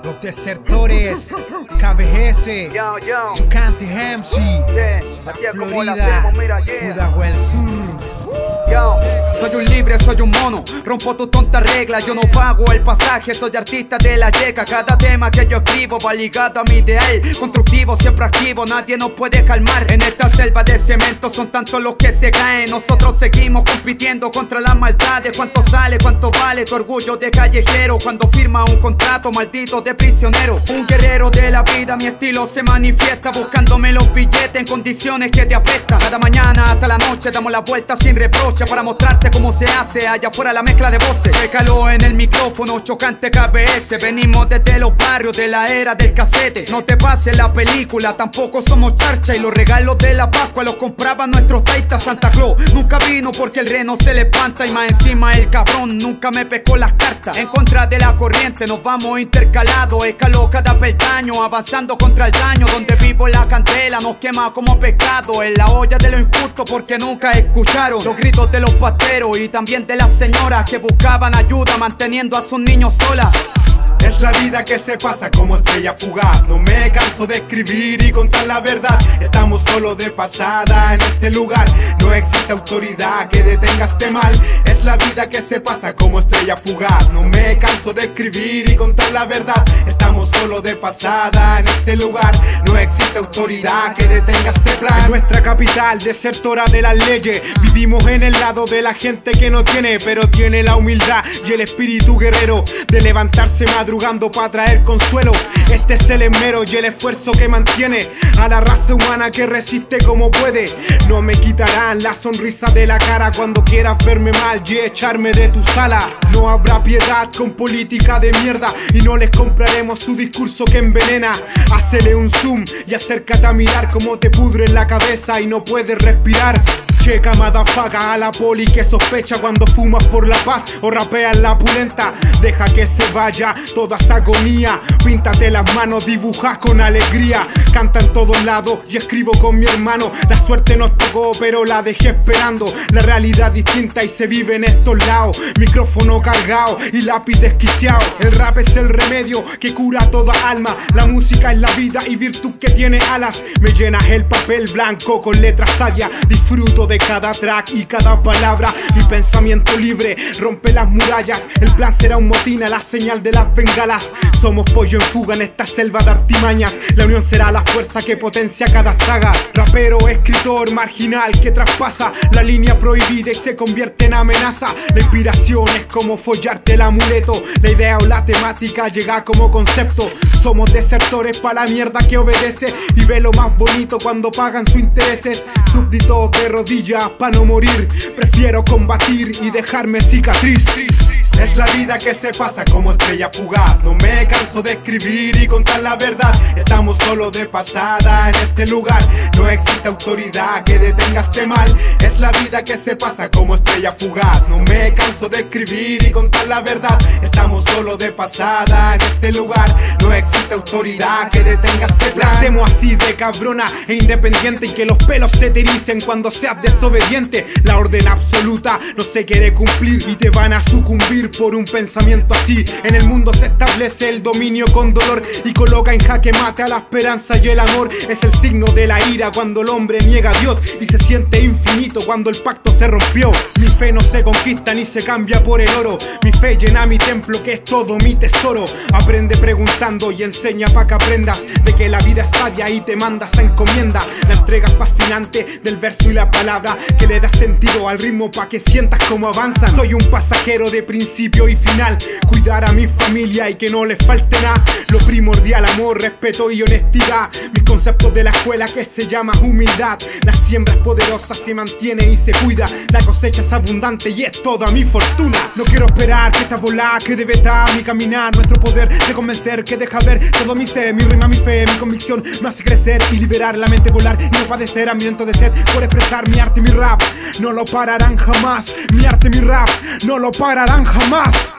Los desertores, KBS, Chocante MC, la Florida, Pudahuel Sur. Soy un libre, soy un mono, rompo tu tonta regla, yo no pago el pasaje, soy artista de la yeca. Cada tema que yo escribo va ligado a mi ideal, constructivo, siempre activo, nadie nos puede calmar. En esta selva de cemento son tantos los que se caen, nosotros seguimos compitiendo contra las maldades. ¿Cuánto sale, cuánto vale tu orgullo de callejero cuando firma un contrato maldito de prisionero? Un guerrero de la vida, mi estilo se manifiesta buscándome los billetes en condiciones que te apestan. Cada mañana hasta la noche damos la vuelta sin reproche para mostrarte cómo se hace allá afuera la mezcla de voces. Déjalo en el micrófono, Chocante KBS. Venimos desde los barrios de la era del casete. No te pases la película, tampoco somos charcha. Y los regalos de la Pascua los compraban nuestros taitas. Santa Claus nunca vino porque el reno se le espanta. Y más encima el cabrón nunca me pescó las cartas. En contra de la corriente nos vamos intercalados. Escaló cada peldaño, avanzando contra el daño. Donde vivo la candela nos quema como pescado. En la olla de lo injusto porque nunca escucharon los gritos de los pasteros y también de las señoras que buscaban ayuda manteniendo a sus niños solas. Es la vida que se pasa como estrella fugaz. No me canso de escribir y contar la verdad. Estamos solo de pasada en este lugar. No existe autoridad que detenga este mal. Es la vida que se pasa como estrella fugaz. No me canso de escribir y contar la verdad. Estamos solo de pasada en este lugar. No existe autoridad que detenga este plan. En nuestra capital, desertora de las leyes, vivimos en el lado de la gente que no tiene, pero tiene la humildad y el espíritu guerrero de levantarse madrugando para traer consuelo. Este es el esmero y el esfuerzo que mantiene a la raza humana que resiste como puede. No me quitarán la sonrisa de la cara cuando quieras verme mal y echarme de tu sala. No habrá piedad con política de mierda y no les compraremos su discurso que envenena. Hacele un zoom y acércate a mirar cómo te pudre en la cabeza y no puedes respirar. Checa madafaga a la poli que sospecha cuando fumas por la paz o rapeas la pulenta. Deja que se vaya toda esa agonía. Píntate las manos, dibujas con alegría. Canta en todos lados y escribo con mi hermano. La suerte nos tocó pero la dejé esperando. La realidad distinta y se vive en estos lados. Micrófono cargado y lápiz desquiciado. El rap es el remedio que cura toda alma. La música es la vida y virtud que tiene alas. Me llenas el papel blanco con letras sabias. Disfruto de cada track y cada palabra. Mi pensamiento libre rompe las murallas. El plan será un motín a la señal de las bengalas. Somos pollo en fuga en esta selva de artimañas. La unión será la fuerza que potencia cada saga. Rapero, escritor, marginal que traspasa la línea prohibida y se convierte en amenaza. La inspiración es como follarte el amuleto. La idea o la temática llega como concepto. Somos desertores pa' la mierda que obedece y ve lo más bonito cuando pagan sus intereses. Súbditos de rodillas pa' no morir. Prefiero combatir y dejarme cicatriz. Es la vida que se pasa como estrella fugaz. No me canso de escribir y contar la verdad. Estamos solo de pasada en este lugar. No existe autoridad que detenga este mal. Es la vida que se pasa como estrella fugaz. No me canso de escribir y contar la verdad. Estamos solo de pasada en este lugar. No existe autoridad que detenga este plan. La hacemos así de cabrona e independiente y que los pelos se te ericen cuando seas desobediente. La orden absoluta no se quiere cumplir y te van a sucumbir por un pensamiento así. En el mundo se establece el dominio con dolor y coloca en jaque mate a la esperanza y el amor. Es el signo de la ira cuando el hombre niega a Dios y se siente infinito cuando el pacto se rompió. Mi fe no se conquista ni se cambia por el oro. Mi fe llena mi templo que es todo mi tesoro. Aprende preguntando y enseña pa' que aprendas de que la vida es sabia y te manda esa encomienda. La entrega fascinante del verso y la palabra que le da sentido al ritmo pa' que sientas cómo avanzan. Soy un pasajero de principio y final. Cuidar a mi familia y que no les falte nada. Lo primordial, amor, respeto y honestidad. Mis conceptos de la escuela que se llama humildad. La siembra es poderosa, se mantiene y se cuida. La cosecha es abundante y es toda mi fortuna. No quiero esperar que esta bola que debe estar mi caminar. Nuestro poder de convencer que deja ver todo mi ser. Mi rima, mi fe, mi convicción me hace crecer y liberar la mente, volar y no padecer hambriento de sed por expresar mi arte y mi rap. No lo pararán jamás. Mi arte y mi rap no lo pararán jamás.